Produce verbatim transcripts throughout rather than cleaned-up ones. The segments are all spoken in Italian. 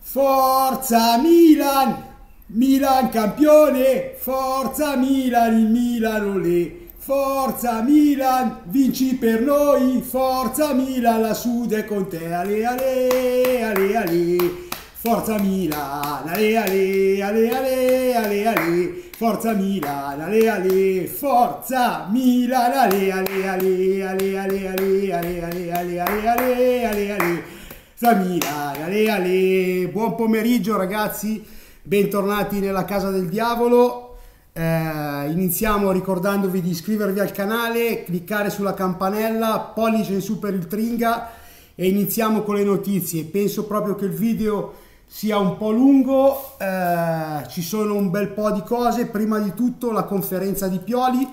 Forza Milan! Milan campione! Forza Milan, il Milan olè! Forza Milan, vinci per noi! Forza Milan, la Sud è con te! Ale ale, ale ale! Forza Milan, ale ale, ale ale, ale ale! Forza Milan, ale ale! Forza Milan, ale ale, ale ale, ale ale, ale ale, ale ale, ale ale, ale! Forza Milan, ale ale! Buon pomeriggio ragazzi, bentornati nella Casa del Diavolo. Eh, iniziamo ricordandovi di iscrivervi al canale, cliccare sulla campanella, pollice in su per il Tringa e iniziamo con le notizie. Penso proprio che il video sia un po' lungo, eh, ci sono un bel po' di cose. Prima di tutto la conferenza di Pioli,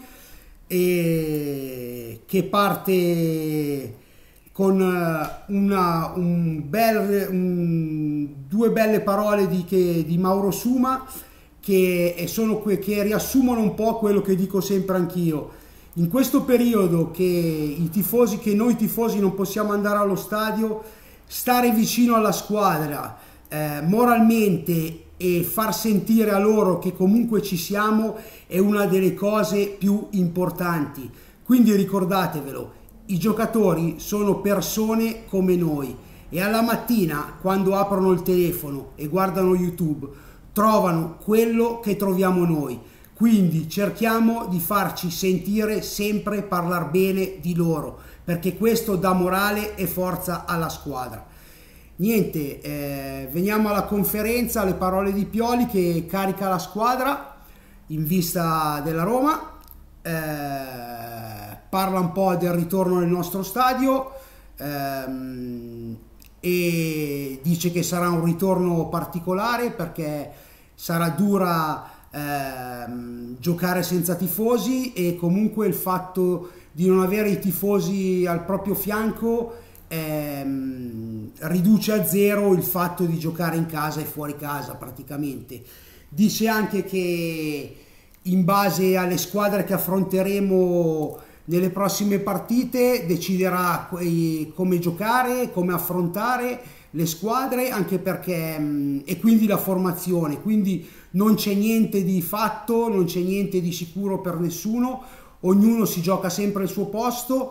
e che parte con una, un bel, un, due belle parole di, che, di Mauro Suma che, sono, che riassumono un po' quello che dico sempre anch'io. In questo periodo che, i tifosi, che noi tifosi non possiamo andare allo stadio, stare vicino alla squadra eh, moralmente e far sentire a loro che comunque ci siamo è una delle cose più importanti. Quindi ricordatevelo, i giocatori sono persone come noi e alla mattina quando aprono il telefono e guardano YouTube trovano quello che troviamo noi. Quindi cerchiamo di farci sentire sempre parlare bene di loro, perché questo dà morale e forza alla squadra. Niente, eh, veniamo alla conferenza, alle parole di Pioli che carica la squadra in vista della Roma. Eh, parla un po' del ritorno nel nostro stadio ehm, e dice che sarà un ritorno particolare perché sarà dura ehm, giocare senza tifosi, e comunque il fatto di non avere i tifosi al proprio fianco ehm, riduce a zero il fatto di giocare in casa e fuori casa praticamente. Dice anche che in base alle squadre che affronteremo nelle prossime partite deciderà come giocare, come affrontare le squadre, anche perché e quindi la formazione, quindi non c'è niente di fatto, non c'è niente di sicuro per nessuno, ognuno si gioca sempre il suo posto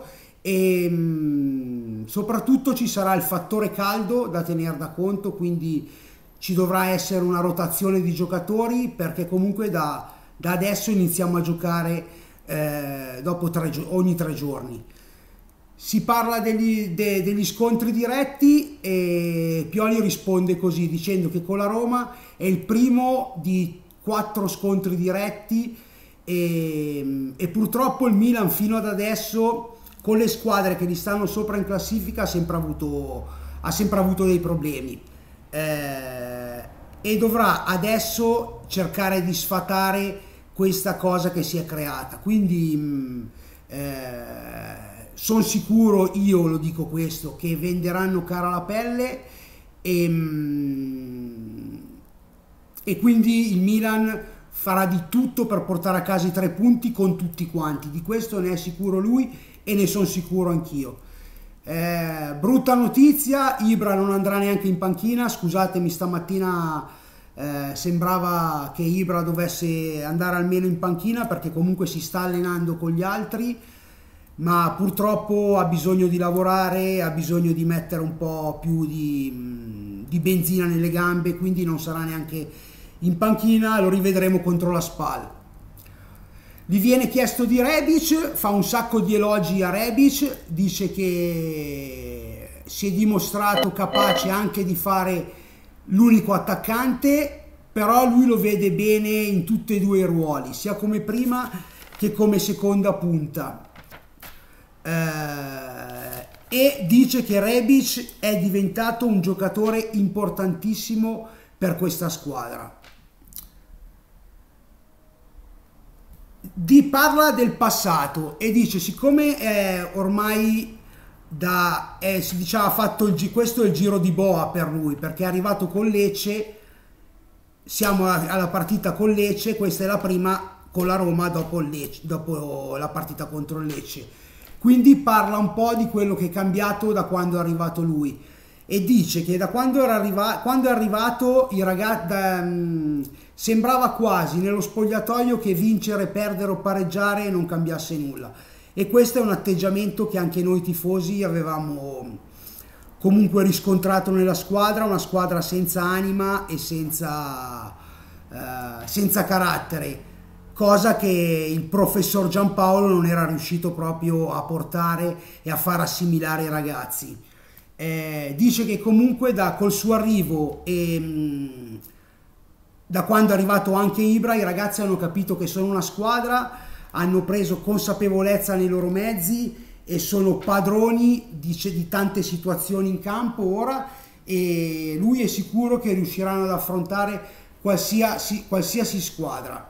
e soprattutto ci sarà il fattore caldo da tenere da conto, quindi ci dovrà essere una rotazione di giocatori, perché comunque da, da adesso iniziamo a giocare eh, dopo tre, ogni tre giorni. Si parla degli, de, degli scontri diretti e Pioli risponde così, dicendo che con la Roma è il primo di quattro scontri diretti e, e purtroppo il Milan fino ad adesso con le squadre che gli stanno sopra in classifica ha sempre avuto, ha sempre avuto dei problemi eh, e dovrà adesso cercare di sfatare questa cosa che si è creata. Quindi mh, eh, sono sicuro, io lo dico questo, che venderanno cara la pelle e, e quindi il Milan farà di tutto per portare a casa i tre punti con tutti quanti. Di questo ne è sicuro lui e ne sono sicuro anch'io. Eh, brutta notizia, Ibra non andrà neanche in panchina. Scusatemi, stamattina eh, sembrava che Ibra dovesse andare almeno in panchina perché comunque si sta allenando con gli altri, ma purtroppo ha bisogno di lavorare, ha bisogno di mettere un po' più di, di benzina nelle gambe, quindi non sarà neanche in panchina, lo rivedremo contro la Spal. Gli viene chiesto di Rebic, fa un sacco di elogi a Rebic, dice che si è dimostrato capace anche di fare l'unico attaccante, però lui lo vede bene in tutti e due i ruoli, sia come prima che come seconda punta. Eh, e dice che Rebic è diventato un giocatore importantissimo per questa squadra. Di parla del passato e dice, siccome è ormai da eh, si diceva fatto il questo è il giro di boa per lui, perché è arrivato con Lecce, siamo alla partita con Lecce, questa è la prima con la Roma dopo, il Lecce, dopo la partita contro il Lecce. Quindi parla un po' di quello che è cambiato da quando è arrivato lui e dice che da quando, era arriva, quando è arrivato i ragazzi, da, um, sembrava quasi nello spogliatoio che vincere, perdere o pareggiare non cambiasse nulla, e questo è un atteggiamento che anche noi tifosi avevamo comunque riscontrato nella squadra, una squadra senza anima e senza, uh, senza carattere, cosa che il professor Giampaolo non era riuscito proprio a portare e a far assimilare i ragazzi. Eh, dice che comunque da, col suo arrivo e mh, da quando è arrivato anche Ibra, i ragazzi hanno capito che sono una squadra, hanno preso consapevolezza nei loro mezzi e sono padroni, dice, di tante situazioni in campo ora, e lui è sicuro che riusciranno ad affrontare qualsiasi, qualsiasi squadra.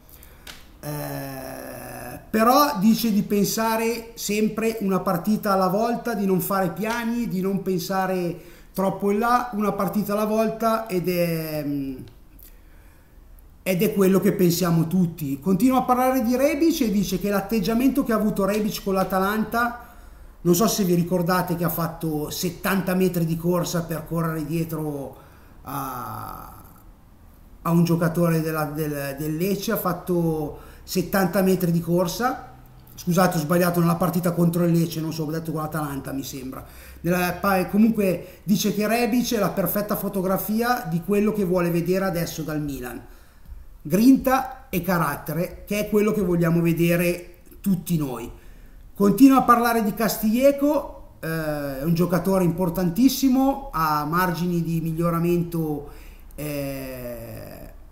Eh, però dice di pensare sempre una partita alla volta, di non fare piani, di non pensare troppo in là, una partita alla volta, ed è, ed è quello che pensiamo tutti. Continua a parlare di Rebic e dice che l'atteggiamento che ha avuto Rebic con l'Atalanta, non so se vi ricordate che ha fatto settanta metri di corsa per correre dietro a, a un giocatore della, del, del Lecce, ha fatto settanta metri di corsa, scusate ho sbagliato, nella partita contro il Lecce, non so, ho detto con l'Atalanta mi sembra. Nella, comunque dice che Rebic è la perfetta fotografia di quello che vuole vedere adesso dal Milan, grinta e carattere, che è quello che vogliamo vedere tutti noi. Continua a parlare di Castillejo, eh, è un giocatore importantissimo, ha margini di miglioramento eh,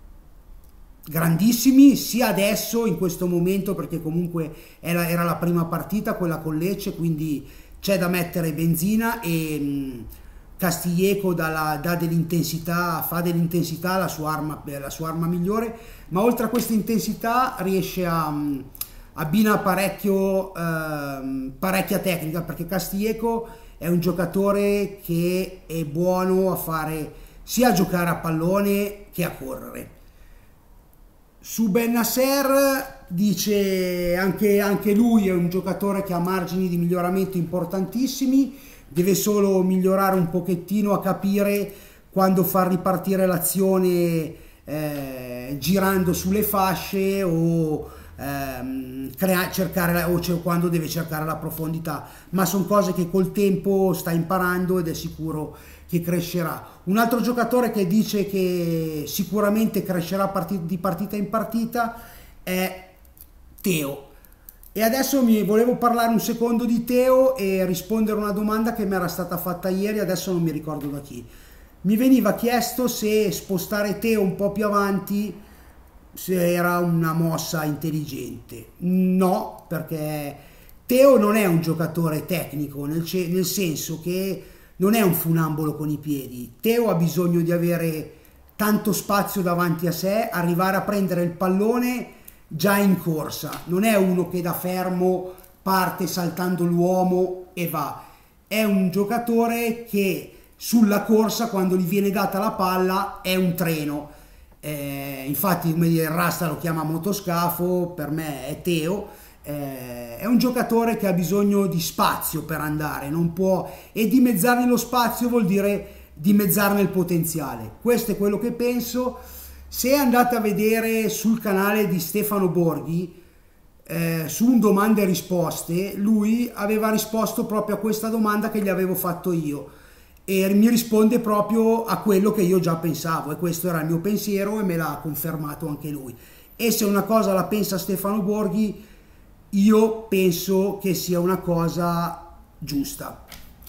grandissimi, sia adesso in questo momento, perché comunque era, era la prima partita quella con Lecce, quindi c'è da mettere benzina, e mh, Castillejo dà, dà dell'intensità, fa dell'intensità la sua arma, la sua arma migliore, ma oltre a questa intensità riesce a mh, abbina parecchio eh, parecchia tecnica, perché Castillejo è un giocatore che è buono a fare sia a giocare a pallone che a correre. Su Bennacer dice anche, anche lui è un giocatore che ha margini di miglioramento importantissimi, deve solo migliorare un pochettino a capire quando far ripartire l'azione eh, girando sulle fasce o ehm, crea, cercare o cioè, quando deve cercare la profondità, ma sono cose che col tempo sta imparando ed è sicuro che crescerà. Un altro giocatore che dice che sicuramente crescerà di partita in partita è Teo. E adesso mi volevo parlare un secondo di Teo e rispondere a una domanda che mi era stata fatta ieri, adesso non mi ricordo da chi. Mi veniva chiesto se spostare Teo un po' più avanti se era una mossa intelligente. No, perché Teo non è un giocatore tecnico, nel, nel senso che non è un funambolo con i piedi. Teo ha bisogno di avere tanto spazio davanti a sé, arrivare a prendere il pallone già in corsa. Non è uno che da fermo parte saltando l'uomo e va. È un giocatore che sulla corsa, quando gli viene data la palla, è un treno. Eh, infatti, come dire, il Rasta lo chiama motoscafo, per me è Teo. Eh, è un giocatore che ha bisogno di spazio per andare, non può, e dimezzarne lo spazio vuol dire dimezzarne il potenziale. Questo è quello che penso. Se andate a vedere sul canale di Stefano Borghi eh, su un domande e risposte, lui aveva risposto proprio a questa domanda che gli avevo fatto io e mi risponde proprio a quello che io già pensavo, e questo era il mio pensiero e me l'ha confermato anche lui. E se una cosa la pensa Stefano Borghi, io penso che sia una cosa giusta.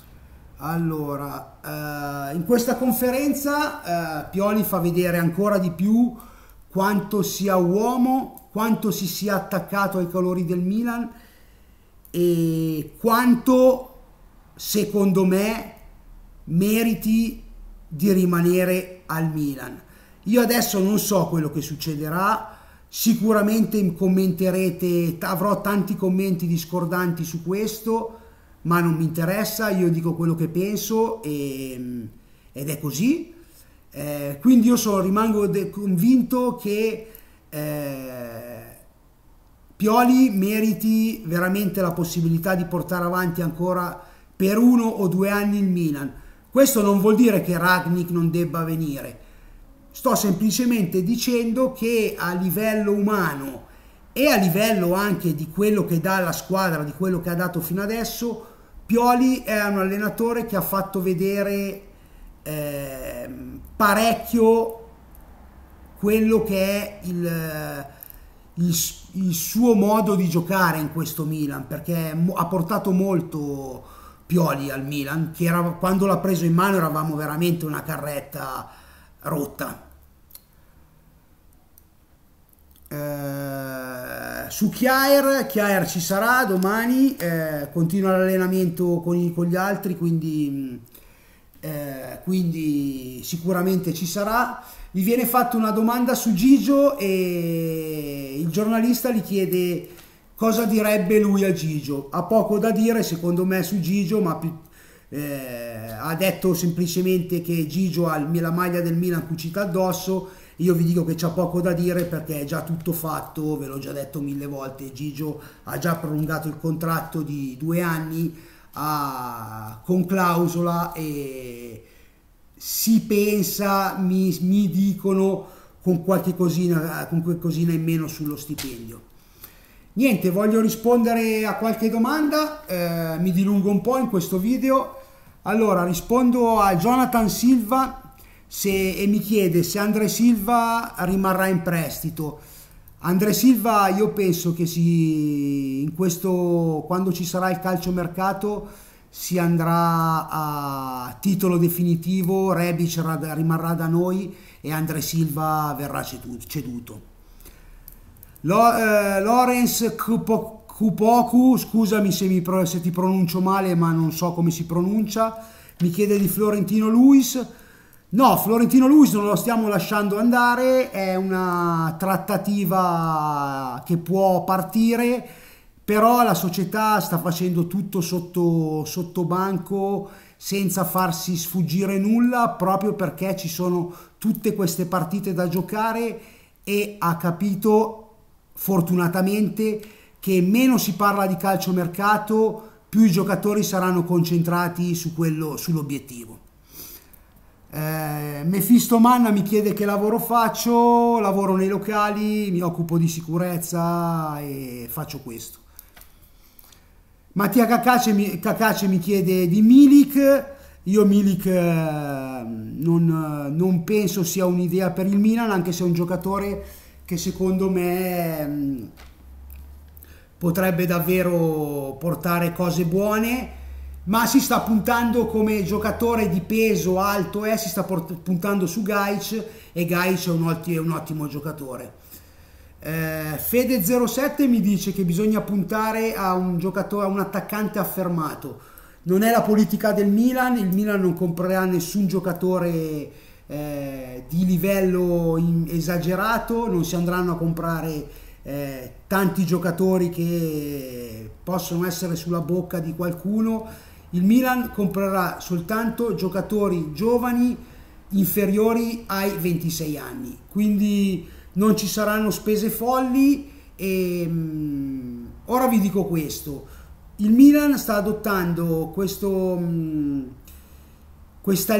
Allora, eh, in questa conferenza eh, Pioli fa vedere ancora di più quanto sia uomo, quanto si sia attaccato ai colori del Milan e quanto, secondo me, meriti di rimanere al Milan. Io adesso non so quello che succederà. Sicuramente commenterete, avrò tanti commenti discordanti su questo, ma non mi interessa, io dico quello che penso e, ed è così. Eh, quindi io sono, rimango convinto che eh, Pioli meriti veramente la possibilità di portare avanti ancora per uno o due anni il Milan. Questo non vuol dire che Rangnick non debba venire, sto semplicemente dicendo che a livello umano e a livello anche di quello che dà alla squadra, di quello che ha dato fino adesso, Pioli è un allenatore che ha fatto vedere eh, parecchio quello che è il, il, il suo modo di giocare in questo Milan, perché ha portato molto Pioli al Milan, che era, quando l'ha preso in mano eravamo veramente una carretta rotta. Eh, su Kjaer, Kjaer ci sarà domani, eh, continua l'allenamento con, con gli altri, quindi, eh, quindi sicuramente ci sarà. Gli viene fatta una domanda su Gigio e il giornalista gli chiede cosa direbbe lui a Gigio. Ha poco da dire secondo me su Gigio, ma più, eh, ha detto semplicemente che Gigio ha la maglia del Milan cucita addosso. Io vi dico che c'ha poco da dire perché è già tutto fatto, ve l'ho già detto mille volte. Gigio ha già prolungato il contratto di due anni a, con clausola e si pensa, mi, mi dicono, con qualche cosina, con qualcosina in meno sullo stipendio. Niente, voglio rispondere a qualche domanda, eh, mi dilungo un po' in questo video. Allora, rispondo a Jonathan Silva se, e mi chiede se André Silva rimarrà in prestito. André Silva io penso che si, in questo, quando ci sarà il calciomercato, si andrà a titolo definitivo, Rebic rimarrà da noi e André Silva verrà ceduto. Lo, eh, Lorenz Kupoku, scusami se, mi, se ti pronuncio male, ma non so come si pronuncia, mi chiede di Florentino Luis. No, Florentino Luis non lo stiamo lasciando andare, è una trattativa che può partire, però la società sta facendo tutto sotto, sotto banco senza farsi sfuggire nulla, proprio perché ci sono tutte queste partite da giocare e ha capito fortunatamente che meno si parla di calciomercato, più i giocatori saranno concentrati su quello, sull'obiettivo. Eh, Mefisto Manna mi chiede che lavoro faccio, lavoro nei locali, mi occupo di sicurezza e faccio questo. Mattia Cacace mi, Cacace mi chiede di Milik. Io Milik eh, non, non penso sia un'idea per il Milan, anche se è un giocatore che secondo me mh, potrebbe davvero portare cose buone, ma si sta puntando come giocatore di peso alto, eh, si sta puntando su Gaich e Gaich è un ottimo, è un ottimo giocatore. Eh, Fede zero sette mi dice che bisogna puntare a un giocatore, a un attaccante affermato. Non è la politica del Milan, il Milan non comprerà nessun giocatore eh, di livello in, esagerato, non si andranno a comprare eh, tanti giocatori che possono essere sulla bocca di qualcuno. Il Milan comprerà soltanto giocatori giovani inferiori ai ventisei anni, quindi non ci saranno spese folli. E mh, ora vi dico questo: il Milan sta adottando questo, mh, questa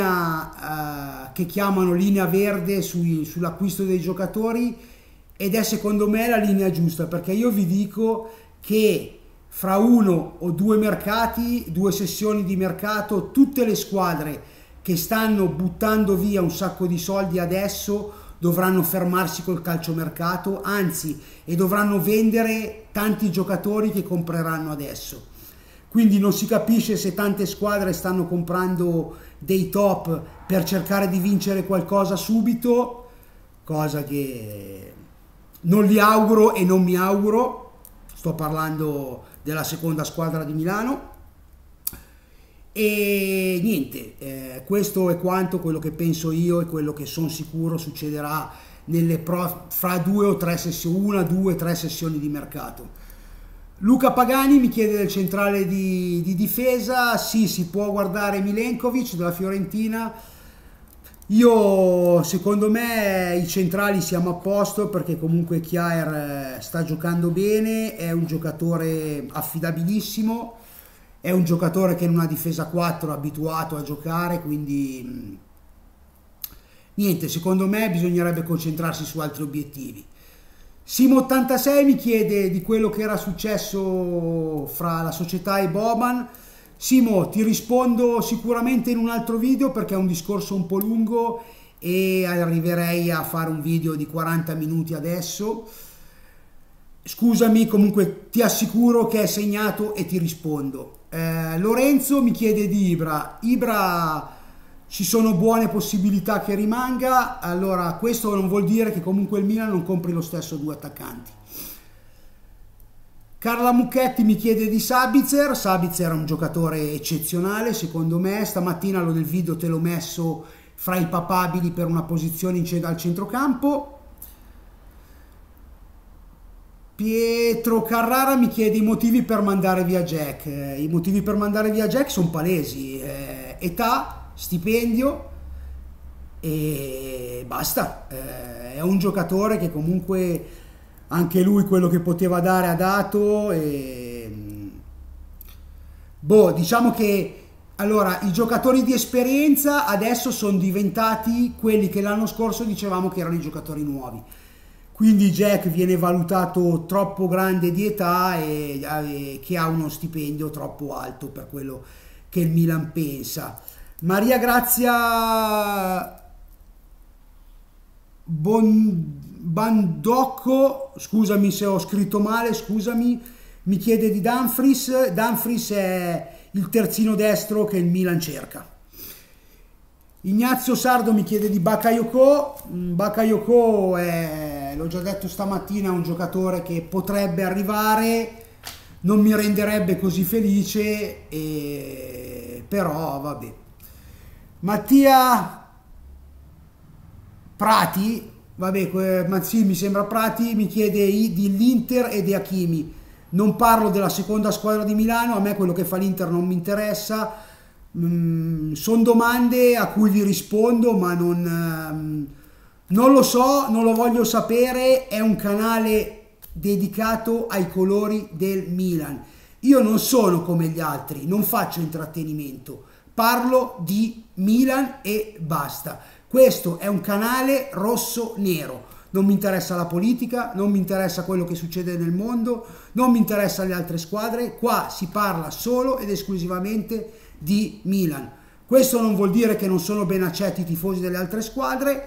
linea uh, che chiamano linea verde sui, sull'acquisto dei giocatori, ed è secondo me la linea giusta, perché io vi dico che fra uno o due mercati, due sessioni di mercato, tutte le squadre che stanno buttando via un sacco di soldi adesso dovranno fermarsi col calciomercato, anzi, e dovranno vendere tanti giocatori che compreranno adesso. Quindi non si capisce se tante squadre stanno comprando dei top per cercare di vincere qualcosa subito, cosa che non li auguro e non mi auguro. Sto parlando della seconda squadra di Milano. E niente, eh, questo è quanto quello che penso io e quello che sono sicuro succederà nelle pro, fra due o tre sessioni, una, due, tre sessioni di mercato. Luca Pagani mi chiede del centrale di, di difesa. Sì, si può guardare Milenkovic della Fiorentina. Io, secondo me, i centrali siamo a posto, perché comunque Kjaer sta giocando bene, è un giocatore affidabilissimo è un giocatore che in una difesa quattro è abituato a giocare, quindi niente, secondo me bisognerebbe concentrarsi su altri obiettivi. Simo ottantasei mi chiede di quello che era successo fra la società e Boban. Simo, ti rispondo sicuramente in un altro video perché è un discorso un po' lungo e arriverei a fare un video di quaranta minuti adesso. Scusami, comunque ti assicuro che è segnato e ti rispondo. Eh, Lorenzo mi chiede di Ibra. Ibra, ci sono buone possibilità che rimanga, allora questo non vuol dire che comunque il Milan non compri lo stesso due attaccanti. Carla Mucchetti mi chiede di Sabitzer. Sabitzer è un giocatore eccezionale secondo me, stamattina nel video te l'ho messo fra i papabili per una posizione in al centrocampo. Pietro Carrara mi chiede i motivi per mandare via Jack. Eh, i motivi per mandare via Jack sono palesi, eh, età, stipendio e basta. Eh, è un giocatore che comunque anche lui quello che poteva dare ha dato e boh, diciamo che allora i giocatori di esperienza adesso sono diventati quelli che l'anno scorso dicevamo che erano i giocatori nuovi. Quindi Jack viene valutato troppo grande di età e, e che ha uno stipendio troppo alto per quello che il Milan pensa. Maria Grazia bon, Bandocco, scusami se ho scritto male, scusami, mi chiede di Dumfries. Dumfries è il terzino destro che il Milan cerca. Ignazio Sardo mi chiede di Bakayoko. Bakayoko è, l'ho già detto stamattina, è un giocatore che potrebbe arrivare, non mi renderebbe così felice, e, però vabbè. Mattia Prati, vabbè, ma sì, mi sembra Prati, mi chiede dell'Inter e di Hakimi. Non parlo della seconda squadra di Milano, a me quello che fa l'Inter non mi interessa. Mm, sono domande a cui vi rispondo, ma non, um, non lo so, non lo voglio sapere. È un canale dedicato ai colori del Milan. Io non sono come gli altri, non faccio intrattenimento, parlo di Milan e basta. Questo è un canale rosso-nero. Non mi interessa la politica, non mi interessa quello che succede nel mondo, non mi interessano le altre squadre. Qua si parla solo ed esclusivamente di Milan. Questo non vuol dire che non sono ben accetti i tifosi delle altre squadre,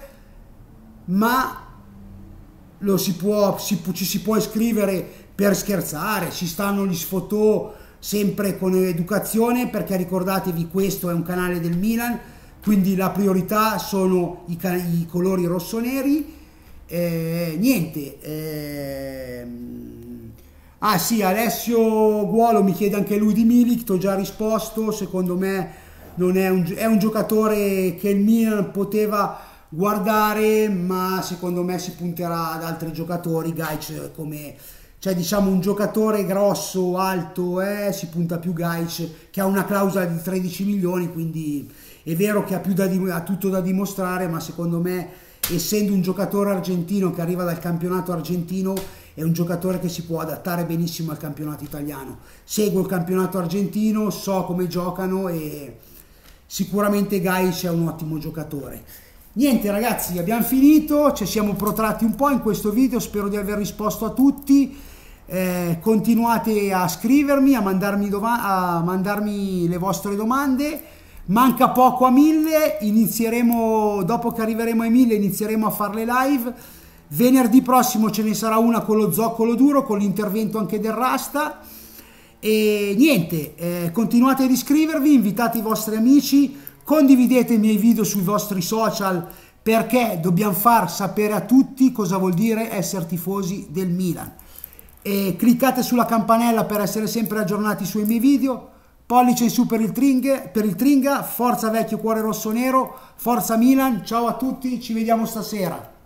ma lo si può, si, ci si può iscrivere per scherzare, ci stanno gli sfotò sempre con educazione, perché ricordatevi, questo è un canale del Milan, quindi la priorità sono i, i colori rossoneri. Eh, niente, eh, ah sì, Alessio Guolo mi chiede anche lui di Milik, ti ho già risposto. Secondo me non è un, è un giocatore che il Milan poteva guardare, ma secondo me si punterà ad altri giocatori. Gaich come, cioè diciamo un giocatore grosso, alto, eh, si punta più Gaich, che ha una clausola di tredici milioni, quindi è vero che ha, più da, ha tutto da dimostrare, ma secondo me, essendo un giocatore argentino che arriva dal campionato argentino, è un giocatore che si può adattare benissimo al campionato italiano. Seguo il campionato argentino, so come giocano e sicuramente Gaich è un ottimo giocatore. Niente ragazzi, abbiamo finito, ci siamo protratti un po' in questo video, spero di aver risposto a tutti. Eh, continuate a scrivermi, a mandarmi, a mandarmi le vostre domande. Manca poco a mille, inizieremo, dopo che arriveremo ai mille inizieremo a fare le live. Venerdì prossimo ce ne sarà una con lo zoccolo duro, con l'intervento anche del Rasta. E niente, eh, continuate ad iscrivervi, invitate i vostri amici, condividete i miei video sui vostri social, perché dobbiamo far sapere a tutti cosa vuol dire essere tifosi del Milan. E cliccate sulla campanella per essere sempre aggiornati sui miei video. Pollice in su per il Tringa, per il Tringa, forza vecchio cuore rosso nero, forza Milan, ciao a tutti, ci vediamo stasera.